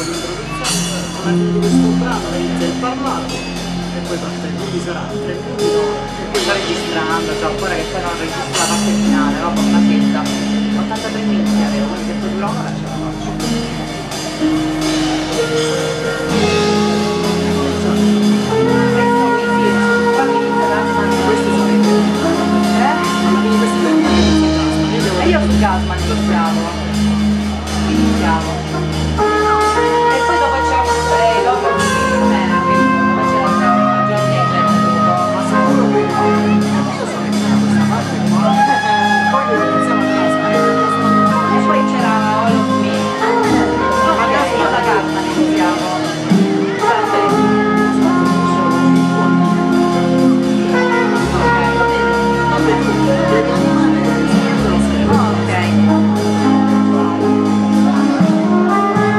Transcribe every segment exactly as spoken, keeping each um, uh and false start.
Alla fine di questo brano inizia il parlato e poi parte, quindi sarà tre minuti d'ora. E poi sto registrando, cioè ancora che poi non registro la parte finale, no? Con una setta. ottantatré minuti avevo, quindi se poi dura un'ora ce la faccio. Questi sono i tempi. Eh? Alla fine questi sono i tempi. E io su Gasman iniziavo. Iniziavo. E poi dopo c'era lei, dopo non era, quindi poi c'era una giornata dopo. Ma sicuro che io sono in questa parte qua. Poi devo iniziare a casa. E poi c'era All of Me. No, ma io da Gasman iniziavo. Ok.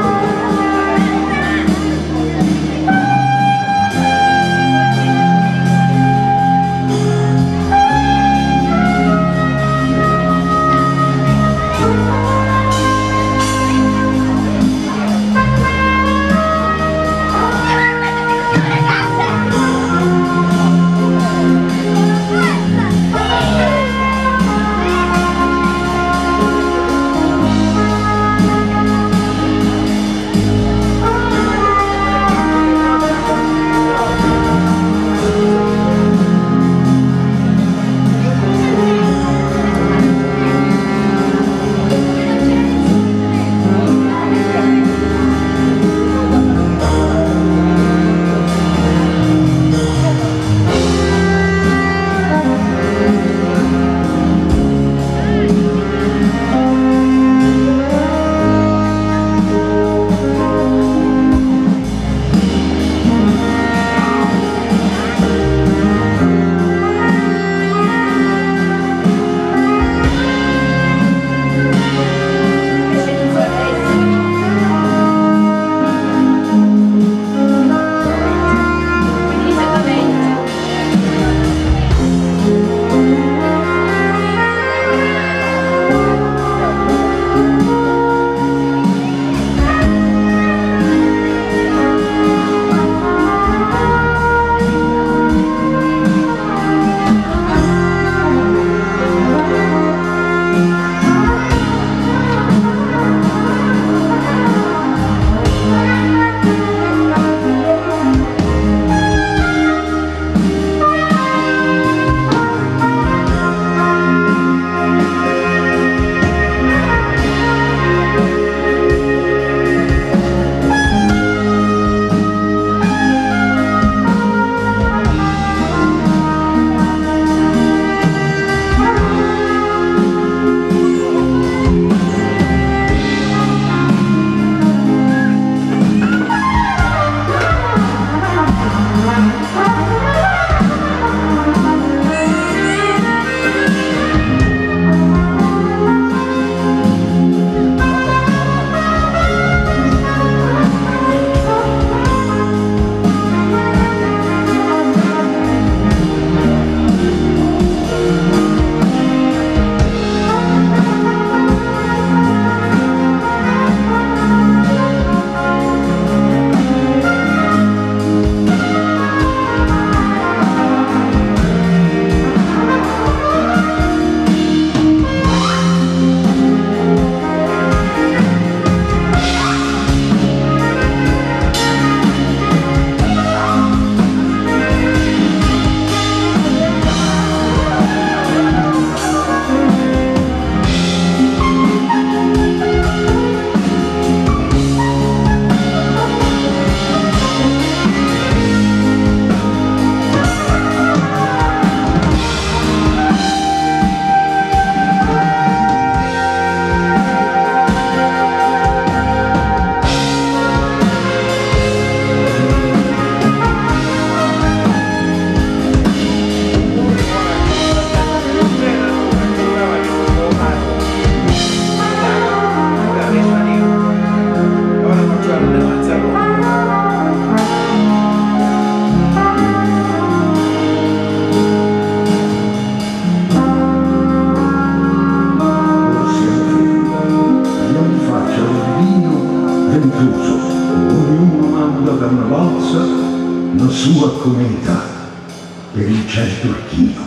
sua cometa per il ciel turchino,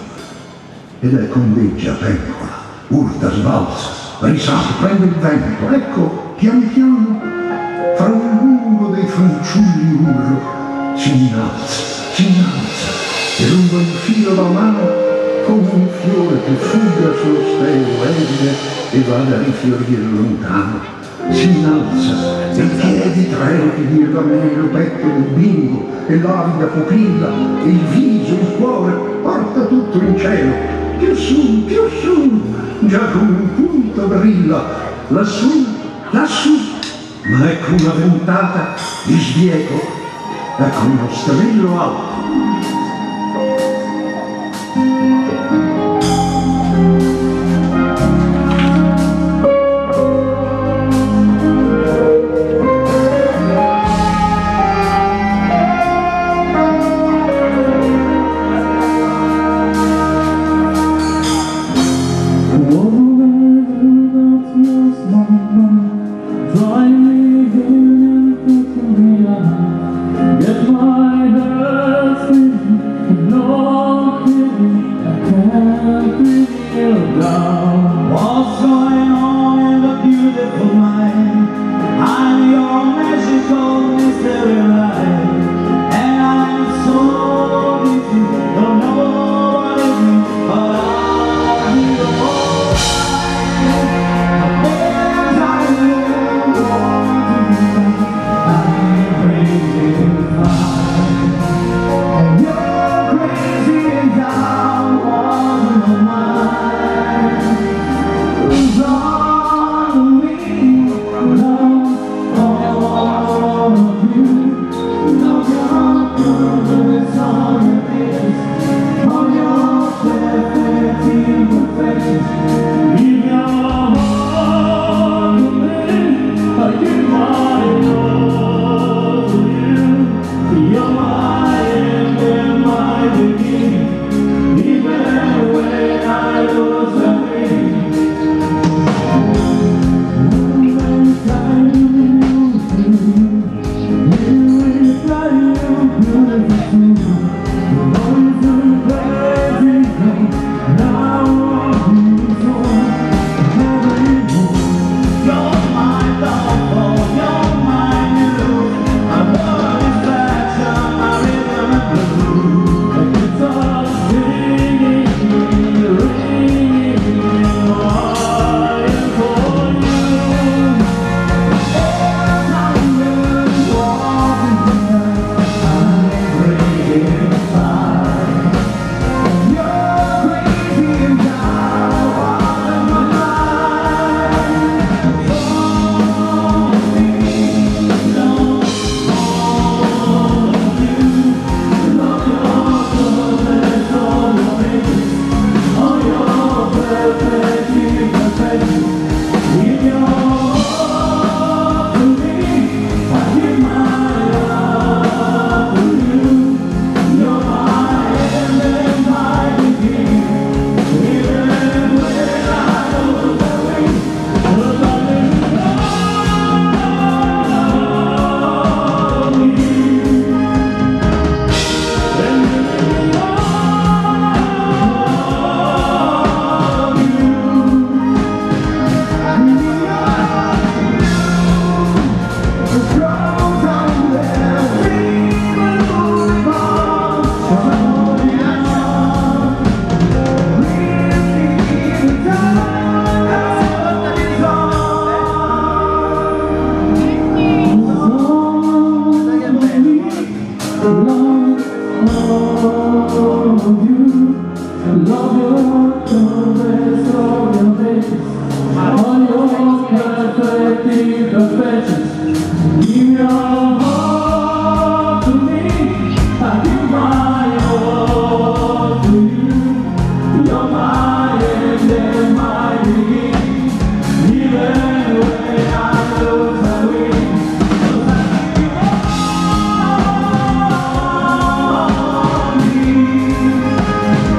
ed ecco ondeggia, pencola, urta, sbalza, risale, prende il vento, ecco, pian piano, fra un lungo dei fanciulli urlo, si innalza, si innalza, e lungo il filo da mano, come un fiore che fugga sullo stelo evile e vada a rifiorire lontano. Si innalza, e i piedi tremati di Evamelo, petto del bimbo, e l'avida pupilla, e il viso, il cuore, porta tutto in cielo. Più su, più su, già come un punto brilla, lassù, lassù. Ma ecco una ventata di sbieco, ecco uno strillo alto.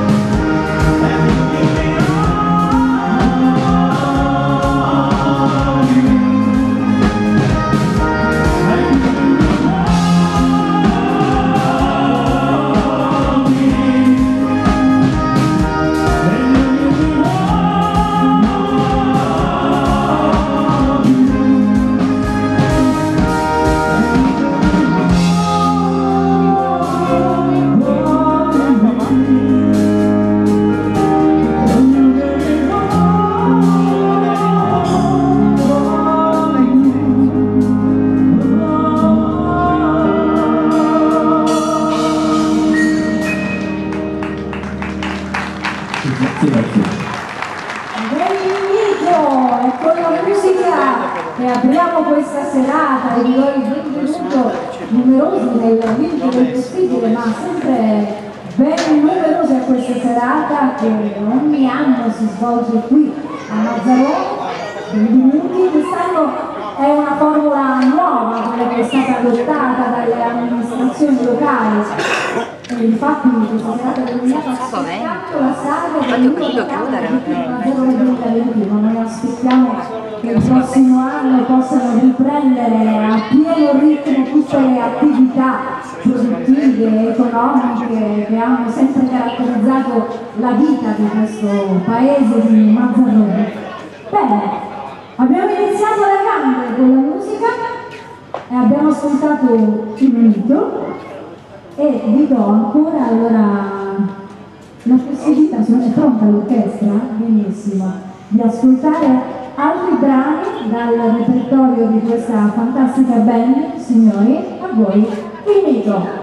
Oh e apriamo questa serata e vi do il benvenuto numerosi nel limite del possibile, ma sempre ben numerosi a questa serata che ogni anno si svolge qui a Mazzarone. Benvenuti, quest'anno è una formula nuova, quella che è stata adottata dalle amministrazioni locali. E infatti questa serata è denominata Aspettando la saga del Mazzarone duemilaventuno. Noi aspettiamo che il prossimo anno possano riprendere a pieno ritmo tutte le attività produttive, economiche che hanno sempre caratterizzato la vita di questo paese di Mazzarone. Bene, abbiamo iniziato alla grande con la musica e abbiamo ascoltato il mito e vi do ancora allora la possibilità, se non è pronta l'orchestra, benissimo, di ascoltare altri brani dal repertorio di questa fantastica band. Signori, a voi il mito.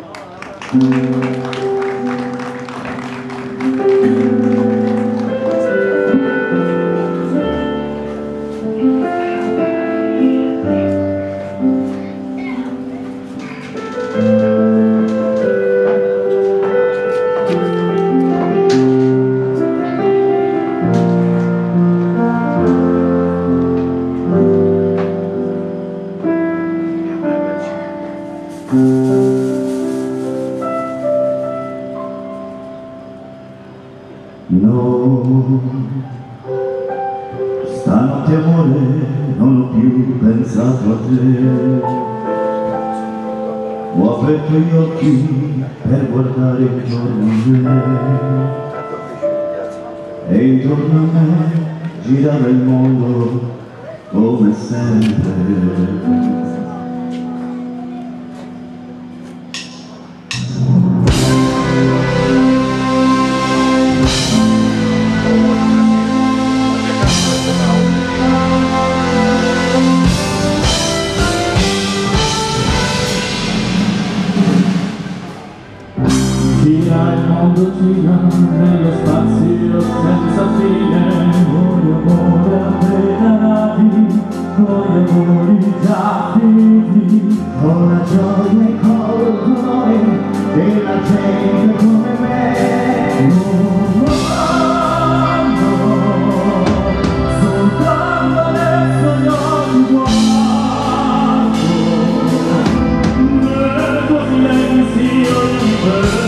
No, stanotte amore non ho più pensato a te. Ho aperto gli occhi per guardare intorno a me e intorno a me girava il mondo come sempre. Gira il mondo, gira nello spazio senza fine, con amore appena nati, con amori già finiti, con la gioia e col dolore della gente come me. Oh, oh, oh, soltanto adesso gli occhi guardo, nel tuo silenzio di me.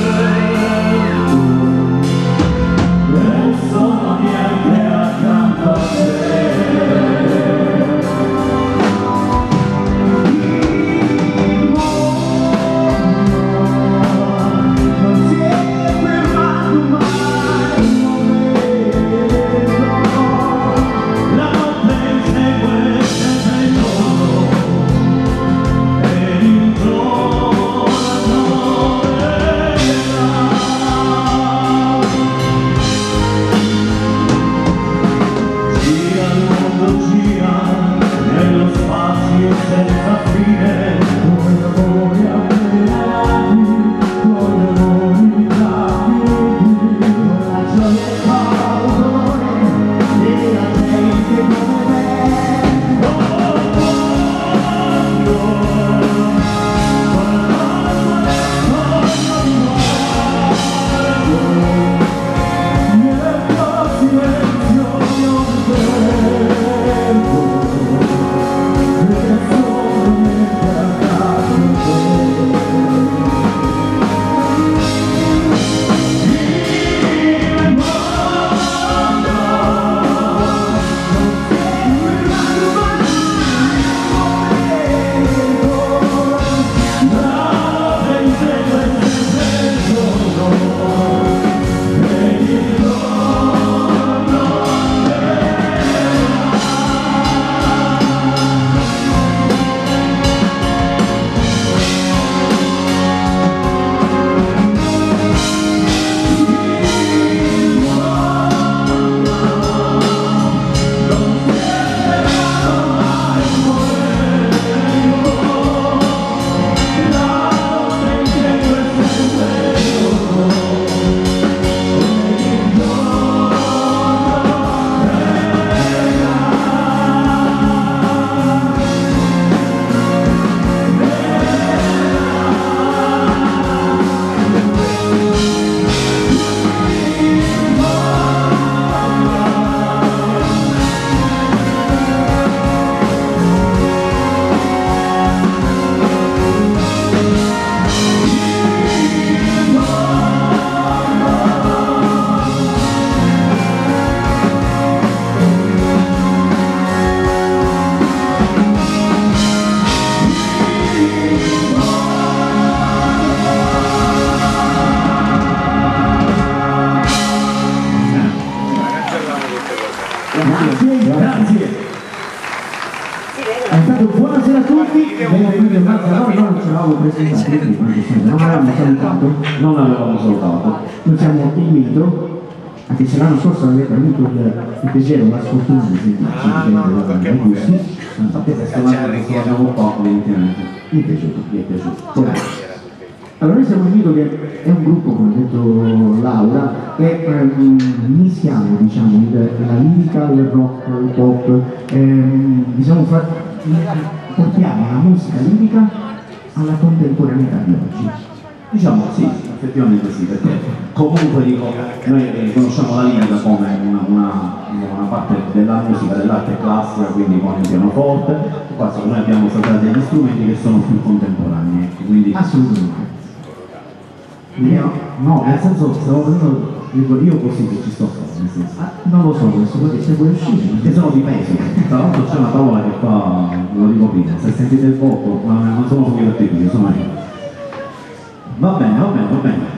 non ce l'avevamo presentato, non avevamo salutato, non avevamo salutato. Noi siamo il Mitro, anche se l'anno scorso avete avuto il, il piacere, una sfortuna di sentirci, dipende da gusti. Infatti questo l'anno che abbiamo fatto, evidentemente. Mi è piaciuto, mi è piaciuto. Allora noi siamo il Mito, che è un gruppo, come ha detto Laura, che ehm, mischiamo, diciamo, il, la lirica, il rock, il pop, ehm, diciamo, fa, portiamo la musica lirica alla contemporaneità di oggi. Diciamo sì, effettivamente sì, perché comunque dico, noi eh, conosciamo la lirica come una, una, una parte della musica, dell'arte classica, quindi con il pianoforte, qua noi abbiamo usato degli strumenti che sono più contemporanei, quindi... Assolutamente. Io, no, nel senso, stavo prendendo, dico, io così che ci sto facendo, nel senso. Ah, non lo so, adesso perché se vuoi uscire, Perché sono di peso. Tra l'altro c'è una tavola che fa, lo dico prima, se sentite il poco, ma non sono pochi tecnici, sono io. Va bene, va bene, va bene.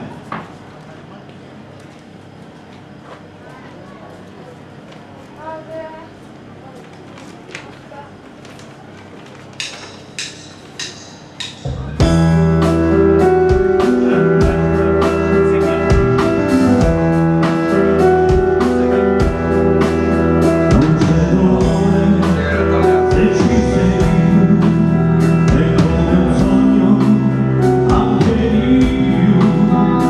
Anche io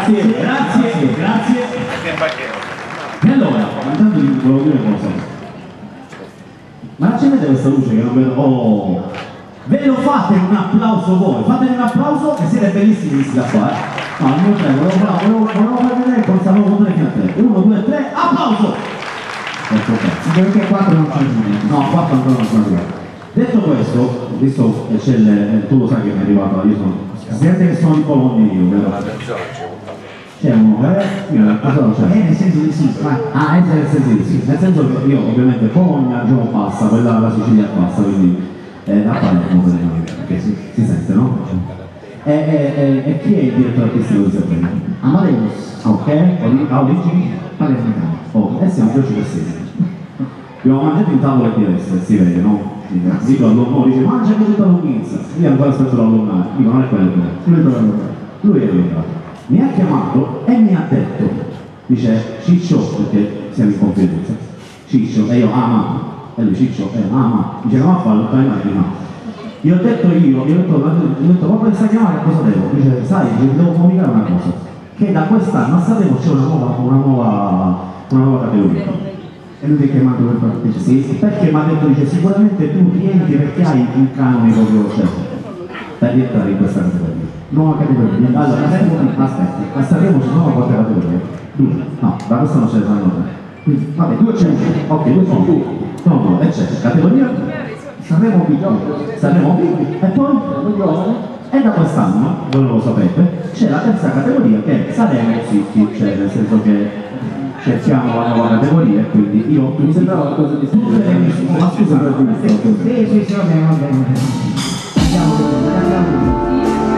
grazie, grazie, grazie. E allora, intanto vi volevo dire una cosa. Ma accendete questa luce che non vedo. Oh! Ve lo fate un applauso voi, fate un applauso e siete bellissimi di da qua, eh? No, il mio tre, volevo, volevo, volevo far vedere come stavo contando fino a tre. Uno, due, tre, applauso! Ecco qua. Anche perché quattro non fanno niente. No, quattro ancora non sono arrivato. Detto questo, visto che c'è il, tu lo sai che mi è arrivato, io sono. Sente che sono di Bologna io, vero? C'è uno, eh? Io cosa non c'è? Eh, nel senso di sì, ma... Ah, è nel senso di sì, nel senso che io ovviamente Bologna, Gio passa, quella la Sicilia passa, quindi eh, a Palermo per esempio, perché si, si sente, no? E, e, e, e chi è il direttore artistico di Sanremo? Amadeus. Ok, ha origini? Palermitano. Oh, e siamo Giorgio Cassese. Abbiamo mangiato in tavole diverse, si vede, no? Dico all'uomo, dice mangia anche tutta lunghezza. Io ancora aspetto l'allunare, dico non è quello che lui doveva allungare. Lui è allungato. Mi ha chiamato e mi ha detto, dice Ciccio, perché siamo in confidenza, Ciccio, e io, ah ma, e lui Ciccio, eh, ah ma, dice non va a farlo, fai mai, no. Gli ho detto io, gli ho detto, gli ho detto, proprio sta chiamare cosa devo? Dice, sai, gli devo comunicare una cosa, che da quest'anno a Sanremo c'è una nuova, una nuova, una nuova categoria. E lui ti ha chiamato per partecipare? Sì, perché mi ha detto, dice, sicuramente tu rientri perché hai un canone proprio certo, per rientrare in questa categoria. Nuova categoria. Allora, aspetta, a Sanremo ci sono quante categorie? Due. No, da questa non ce ne saranno tre. Quindi, vabbè, due c'è. Ok, due sono due. Sono due, e c'è categoria Sanremo Big, Sanremo Big, e poi e da quest'anno, voi non lo sapete, c'è la terza categoria che è Sanremo City, cioè nel senso che cerchiamo la nuova categoria e quindi io Mi sembrava qualcosa di tutte le mie ma scusa per Sì, sì, sì, va bene, va bene. Andiamo così, andiamo così.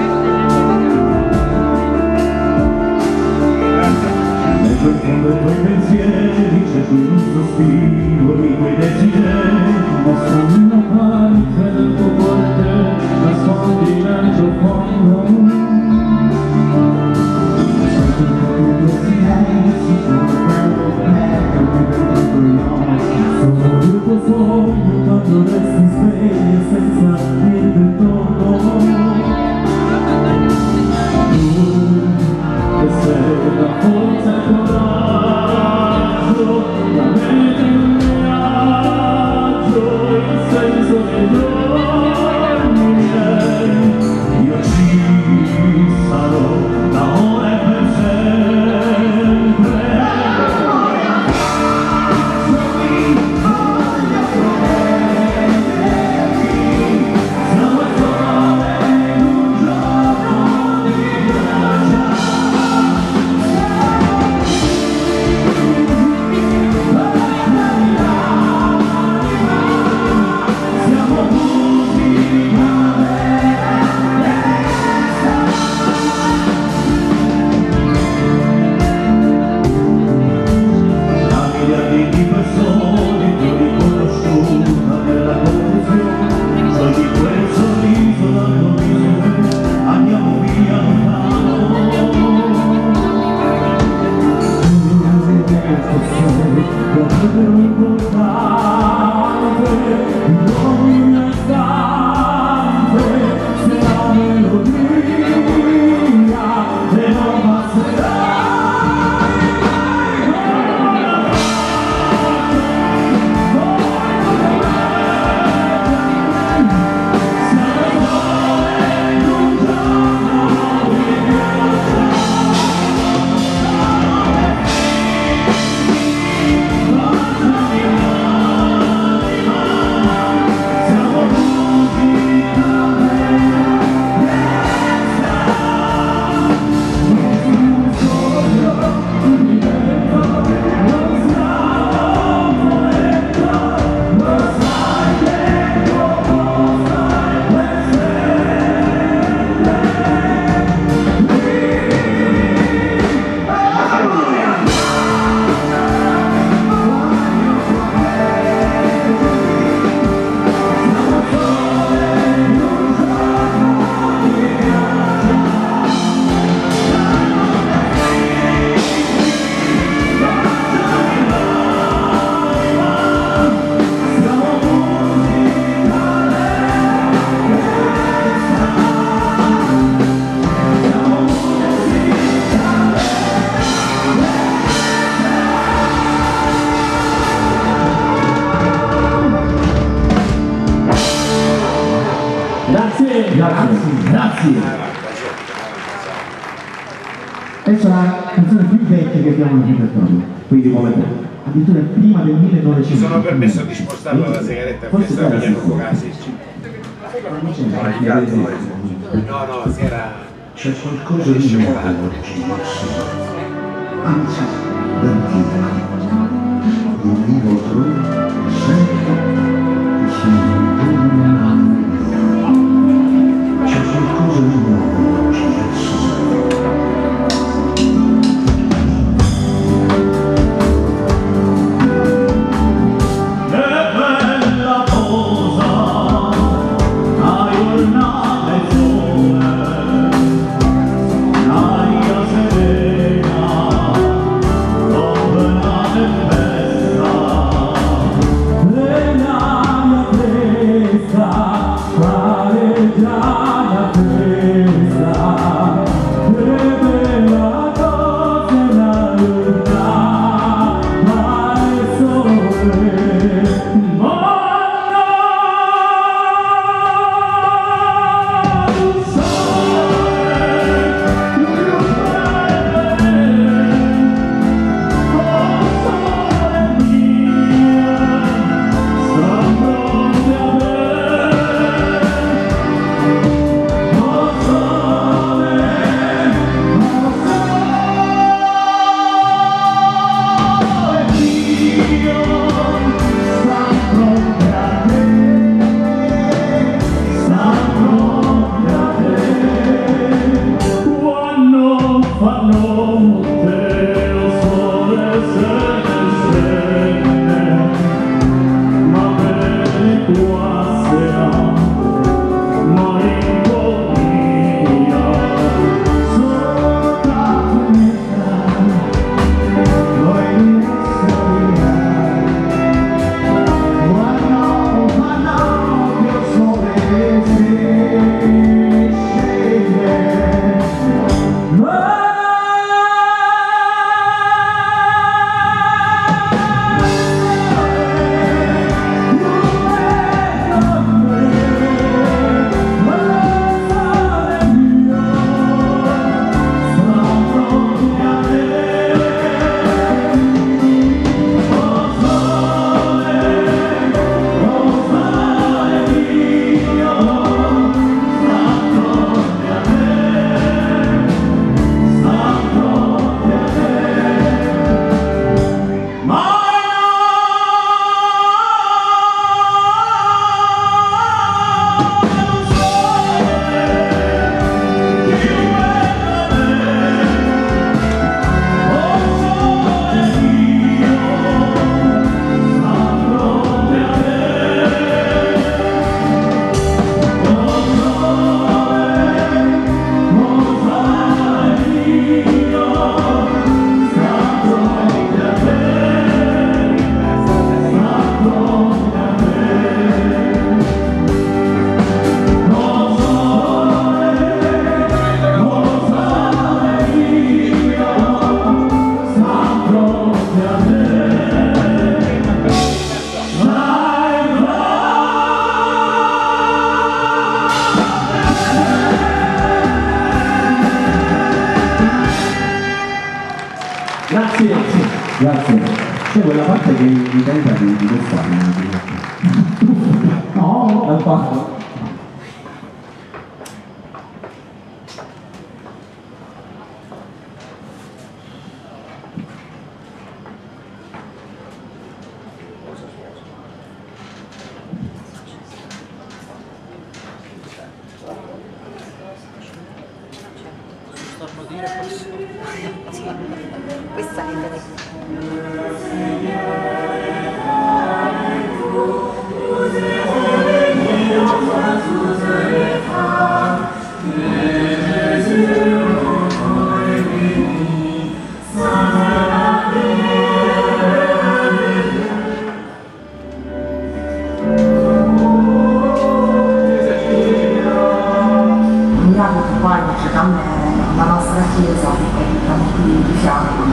Nel fondo i tuoi pensieri c'è qui un sospiro di quei desideri. Mostrami una parte del tuo cuore, nascondi nel tuo fondo. Senti i tuoi silenzi, sono quello che mi perdo io. Sono il tuo sogno quando resti sveglia senza niente intorno. Tu, che sei la forza e il coraggio, la mente in un viaggio, il senso dei giorni miei. Io ci sarò da ora e per sempre. Siamo il sole in un giorno di ghiaccio. Siamo tutti da miliardi di persone che ho riconosciuta nella confusione, poi di quel sorriso dall'orizzonte andiamo via lontano. Davvero importante, in ogni istante, se la melodia e non passerà. Siamo canzone più vecchia che abbiamo nel repertorio. Quindi come te. Addirittura prima del millenovecento. Mi sono permesso di spostarlo la sigaretta perché stava pigliando focasi. No, no, si era... C'è qualcosa di nuovo oggi, anzi, d'antico. Il vivo trovo e sento che sono intorno migliore. C'è qualcosa di nuovo oggi nel sole. Grazie, grazie. C'è quella parte che mi tenta di, di quest'anno. No, l'ho fatto. Questa è la nostra chiesa che abitiamo qui di fianco,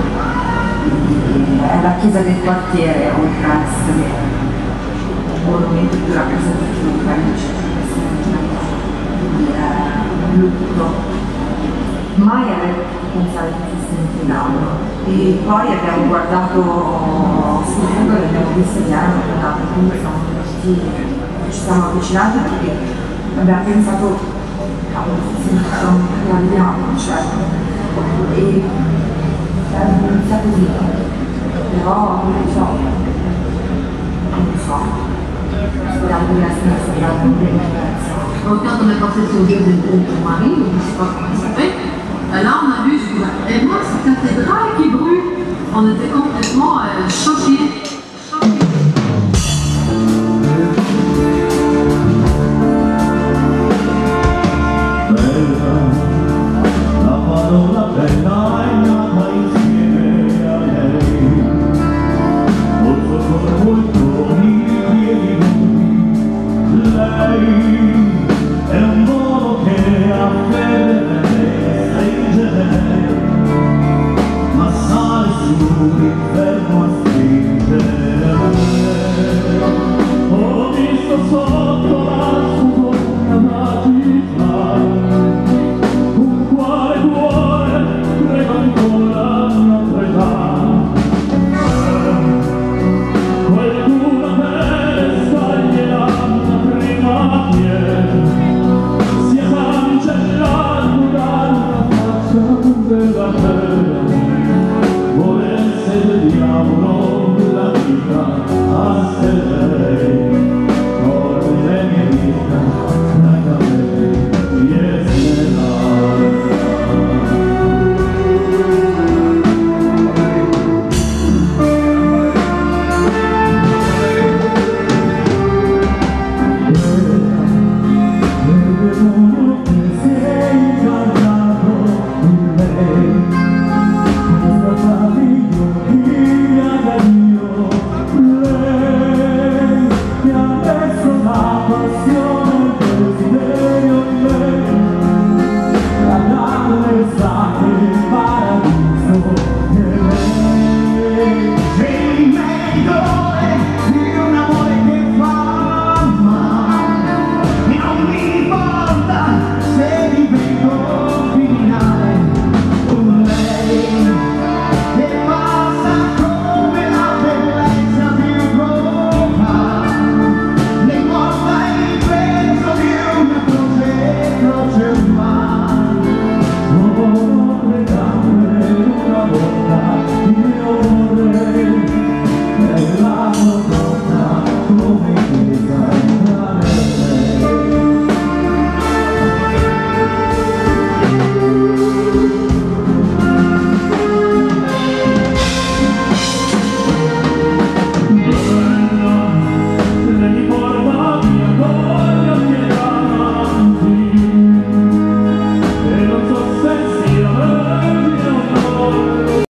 è la chiesa del quartiere, oltre a essere un monumento più rappresentativo di Parigi, quindi è lutto mai aver potuto pensare che fosse in grado. E poi abbiamo guardato sul fondo e abbiamo visto che erano guardate, quindi siamo tutti, ci siamo avvicinati perché abbiamo pensato, cavolo, se non facciamo la vediamo, cioè. E è iniziato così, però non lo so, non lo so, speriamo di essere stata un po' diversa. Autant on a passé sur Dieu de mon mari, je ne sais pas comment il s'appelle, là on a vu, et moi cette cathédrale qui brûle, on était complètement euh, choqués. Volesse del diavolo la vita